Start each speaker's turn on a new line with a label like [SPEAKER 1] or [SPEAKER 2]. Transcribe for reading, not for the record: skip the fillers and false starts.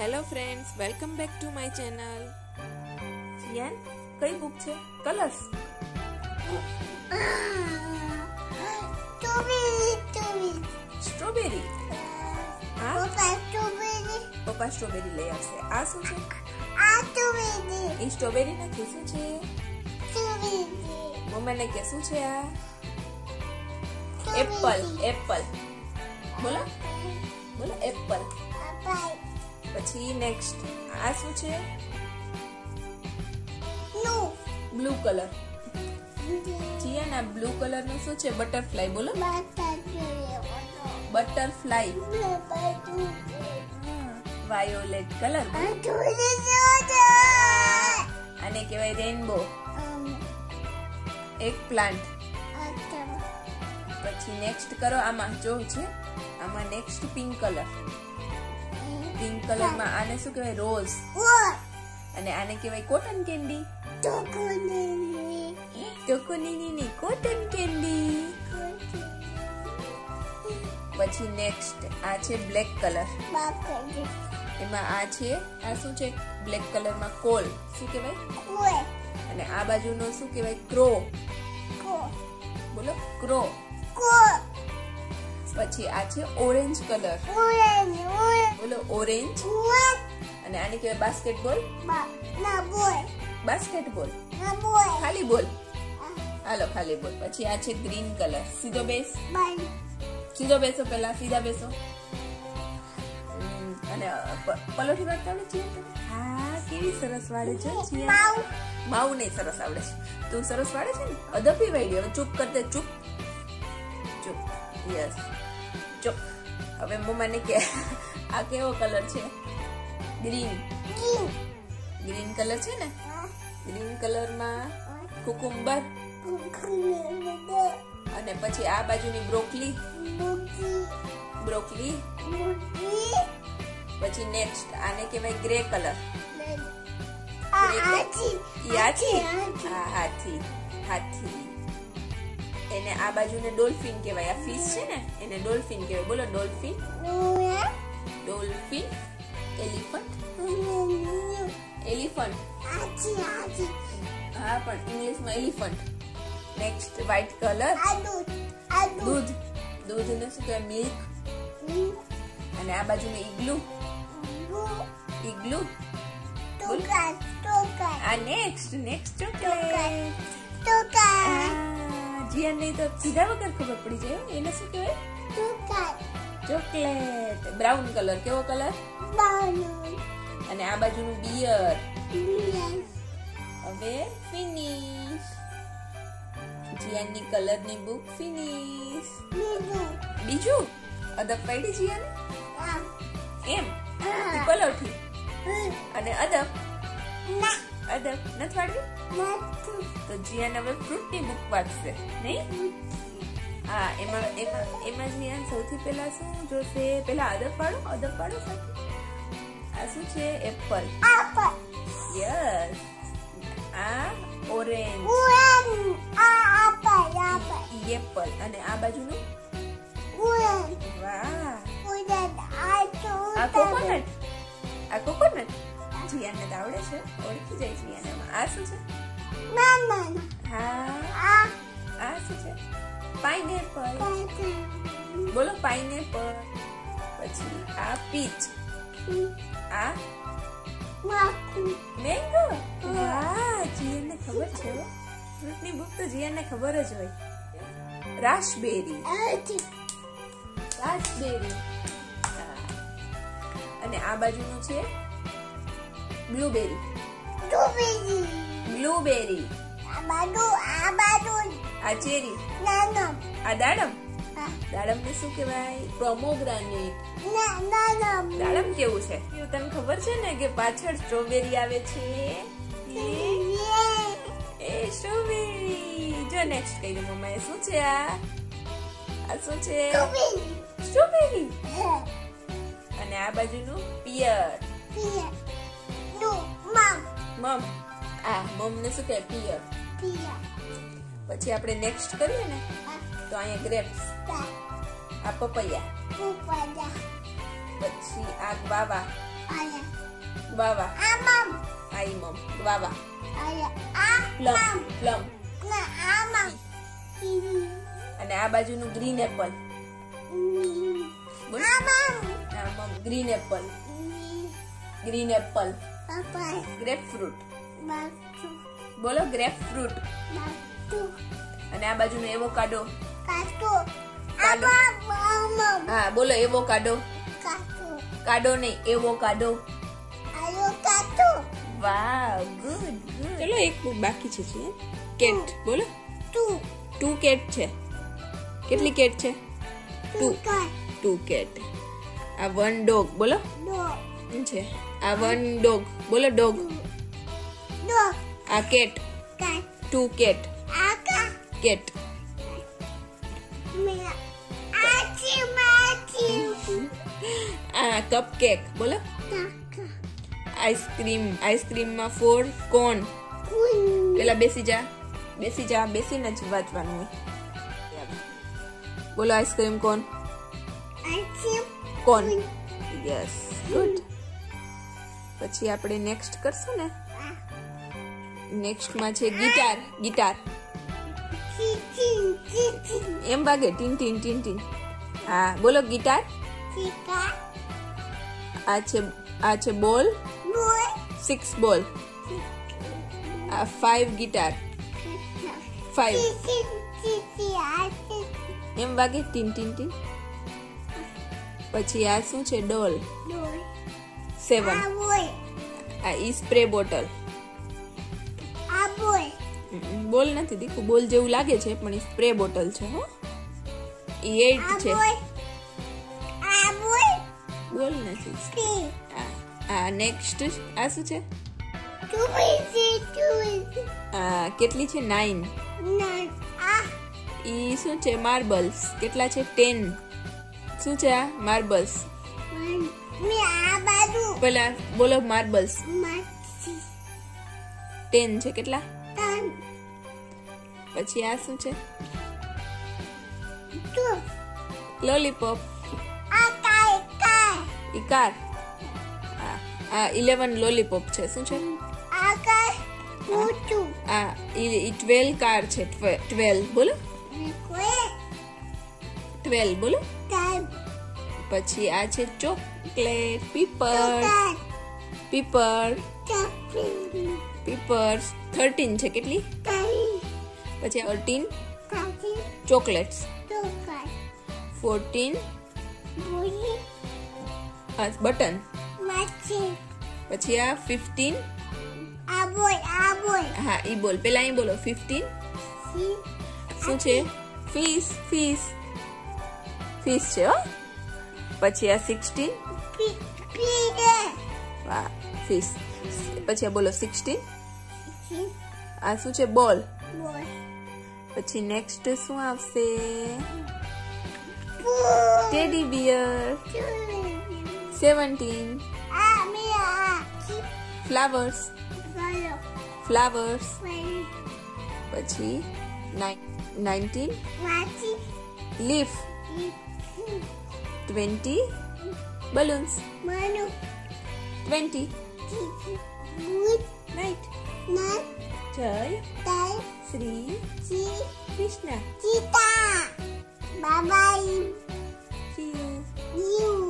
[SPEAKER 1] Hello friends, welcome back to my channel. Jiyan, કઈ book છે? Colours. Strawberry. પપ્પા strawberry લઈ આવશે. આ શું છે? એ સ્ટ્રોબેરી નથી. શું છે? મમ્મીને કે શું છે આ? એપલ. એપલ બોલો બોલો. એપલ. પછી નેક્સ્ટ આ શું છે? Blue colour. જીયાન, આ બ્લુ કલર નું શું છે? બટરફ્લાય. બોલો બટરફ્લાય. Violet colour. આને કહેવાય રેનબો. એક પ્લાન્ટ. પછી નેક્સ્ટ કરો. આમાં જો છે, આમાં next pink colour. Pink colour માં આને શું કહેવાય? રોઝ. અને આને કહેવાય કોટન કેન્ડી. ચોકોની કોટન કેન્ડી. પછી નેક્સ્ટ આ છે બ્લેક કલર. એમાં આ છે, આ શું છે? બ્લેક કલર માં કોલ. શું કહેવાય? અને આ બાજુનો શું કહેવાય? ક્રો. બોલો ક્રો. પછી આ છે ઓરેન્જ કલર. બોલો ઓરેન્જ. અને આને કહેવાય બાસ્કેટબોલ. બાસ્કેટબોલ. ખાલી બોલ. હાલો ખાલી બોલ. પછી આ છે ગ્રીન કલર. સીધો બેસ. સીધો બેસો. પેલા સીધા બેસો. અને પલોઠી વાળતા આવડે છે? હા, કેવી સરસ વાળે છે. માવ નહીં, સરસ આવડે છે. તું સરસ વાળે છે ને. અદપી વાળી. હવે ચૂપ કરતે. ચૂપ ચૂપ. યસ ચૂપ. હવે મમ્માને કે આ કેવો કલર છે? ગ્રીન. ગ્રીન કલર છે ને. ગ્રીન કલર માં કુકુમ્બર. અને પછી આ બાજુની બ્રોકલી. બ્રોકલી. પછી નેક્સ્ટ આને કહેવાય ગ્રે કલર. હાથી. હાથી. એને આ બાજુને ડોલ્ફિન કહેવાય. આ ફિશ છે ને, એને ડોલ્ફિન કહેવાય. બોલો ડોલ્ફિન. ડોલ્ફિન. એલિફન્ટ. એલિફન્ટ. હા, પણ ઇંગ્લિશમાં એલિફન્ટ. Next white colour. દૂધ. દૂધને શું કહેવાય? મિલ્ક. અને આ બાજુને ઇગ્લુ. ઇગ્લુ. આ નેક્સ્ટ ચોકલેટ. જીયાન નહીં તો સીધા વગર ખબર પડી જાય. એને શું કહેવાય? ચોકલેટ. Brown colour. કેવો કલર? અને આ બાજુનું બિયર. હવે ફિનિશ. જીયાનની કલરની બુક ફિનિશ. બીજું અદબ પડી જીયાને. એમ પલોઠી. અને અદબ. અદબ નથી વાળવી. તો જીયાન હવે ફ્રૂટની બુક વાંચશે નહીં? હા, એમાં જીયાન સૌથી પહેલા શું જોશે? પહેલા અદબ પાડો. અદબ પાડો સાથે. આ શું છે? એપલ. યસ. આ ઓરેન્જ. એપલ. અને આ બાજુનું વાહ, આ કોકોનટ. આ કોકોનટ. જીયાને તો આવડે છે, ઓળખી જાય જીયાને. આ શું છે? હા, આ શું છે? પાઇનેપલ. બોલો પાઇનેપલ. પછી આ પીચ. આ મેંગો. વાહ, જીયાને ખબર છે. ફ્રૂટની બુક તો જીયાને ખબર જ હોય. રાસબેરી. રાસબેરી. અને આ બાજુનું છે બ્લુબેરી. બ્લુબેરી. આ ચેરી. આ દાડમ. દાડમ ને શું કહેવાય? પોમોગ્રાનેટ. દાડમ કેવું છે? તને ખબર છે ને કે પાછળ સ્ટ્રોબેરી આવે છે? એ સ્ટ્રોબેરી. જો નેક્સ્ટ કહી દઉં મમ્માએ. શું છે આ? આ શું છે? સ્ટ્રોબેરી. અને આ બાજુનું પિયર. મમ. આ મમ ને શું કહે? પિયર. પછી આપણે નેક્સ્ટ કરીએ ને તો અહીંયા ગ્રેપ્સ. આ પપૈયા. પછી આ guava. Guava. I mom. Guava. Plum. Plum. અને આ બાજુનું ગ્રીન એપલ. બોલ. હા મમ green apple. Green apple. Grapefruit. બોલો ગ્રેપ ફ્રૂટ. અને આ બાજુનું એવોકાડો. હા બોલો એવોકાડો. કાડો નહીં એવોકાડો. Wow good good. ચલો એક બાકી છે કેટ. બોલો 2 કેટ છે. કેટલી કેટ છે? 2 કેટ. આ 1 ડોગ. બોલો છે આ 1 ડોગ. બોલો ડોગ. આ કેટ. 2 કેટ. કેટ. આ કપ કેક. બોલો આઈસ્ક્રીમ. આઈસ્ક્રીમમાં 4 કોન. પેલા બેસી જા બેસીને જ વાંચવાનું હોય. બોલો ice cream cone. Cone. Yes good. પછી આપણે નેક્સ્ટ કરશું ને. નેક્સ્ટ માં છે ગિટાર. ગિટાર એમ વાગે ટીન ટીન ટીન ટીન. હા બોલો ગિટાર. આ છે બોલ. 6 બોલ. 5 ગિટાર. 5 એમ વાગે ટીન ટીન ટીન. પછી આ શું છે? ડોલ. 7 આ ઈ સ્પ્રે બોટલ. બોલ નથી દીકું. બોલ જેવું લાગે છે પણ સ્પ્રે બોટલ છે. હો ઈ 8 છે. બોલ નથી. આ નેક્સ્ટ આ શું છે? કેટલી છે? 9. ઈ શું છે? માર્બલ્સ. કેટલા છે? 10. શું છે આ? માર્બલ્સ. પેલા બોલો માર્બલ્સ. 10 છે. કેટલા? પછી આ શું છે? લોલીપોપ. ઈ કાર. આ 11 લોલીપોપ છે. શું છે? ઈ 12 કાર છે. 12 બોલો. 12 બોલો. પછી આ છે ચોકલેટ. પીપર્સ 13 છે. કેટલી? પછી 13 ચોકલેટ્સ. 14 બટન. પછી આ 15 હા ઈ બોલ. પેલા અહીં બોલો 15 શું છે? ફિશ છે. હો પછી આ 16 વાહ ફિશ. પછી આ બોલો 16 આ શું છે? બોલ. પછી નેક્સ્ટ શું આવશે? Teddy bear. 17 ફ્લાવર્સ. પછી 19 leaf. 20 balloons. 20 good night. Jai Shri Krishna. Bye bye. See you.